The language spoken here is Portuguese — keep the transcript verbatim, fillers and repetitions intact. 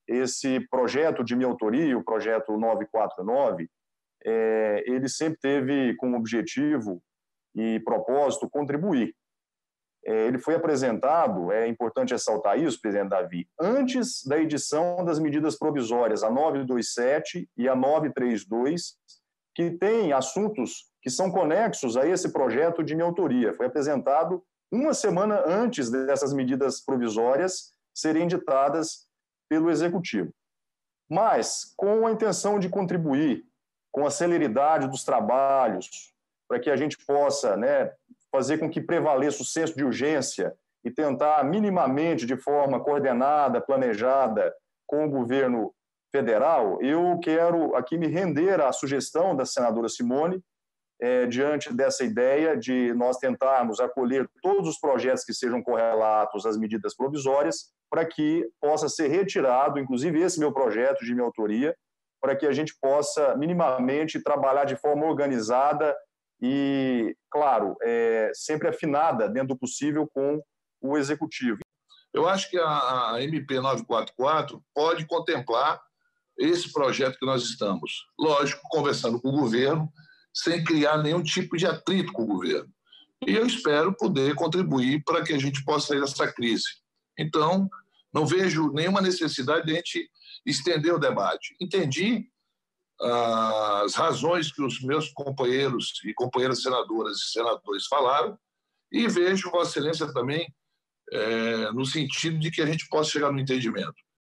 esse projeto de minha autoria, o projeto novecentos e quarenta e nove, é, ele sempre teve como objetivo e propósito contribuir. É, ele foi apresentado, é importante ressaltar isso, presidente Davi, antes da edição das medidas provisórias, a novecentos e vinte e sete e a novecentos e trinta e dois, que têm assuntos que são conexos a esse projeto de minha autoria. Foi apresentado uma semana antes dessas medidas provisórias serem editadas pelo Executivo. Mas, com a intenção de contribuir com a celeridade dos trabalhos, para que a gente possa, né, fazer com que prevaleça o senso de urgência e tentar minimamente, de forma coordenada, planejada, com o governo federal, eu quero aqui me render à sugestão da senadora Simone, é, diante dessa ideia de nós tentarmos acolher todos os projetos que sejam correlatos às medidas provisórias, para que possa ser retirado, inclusive esse meu projeto de minha autoria, para que a gente possa minimamente trabalhar de forma organizada e, claro, é, sempre afinada, dentro do possível, com o Executivo. Eu acho que a, a M P novecentos e quarenta e quatro pode contemplar esse projeto que nós estamos, lógico, conversando com o governo, sem criar nenhum tipo de atrito com o governo. E eu espero poder contribuir para que a gente possa sair dessa crise. Então, não vejo nenhuma necessidade de a gente estender o debate. Entendi ah, as razões que os meus companheiros e companheiras senadoras e senadores falaram e vejo Vossa Excelência também é, no sentido de que a gente possa chegar no entendimento.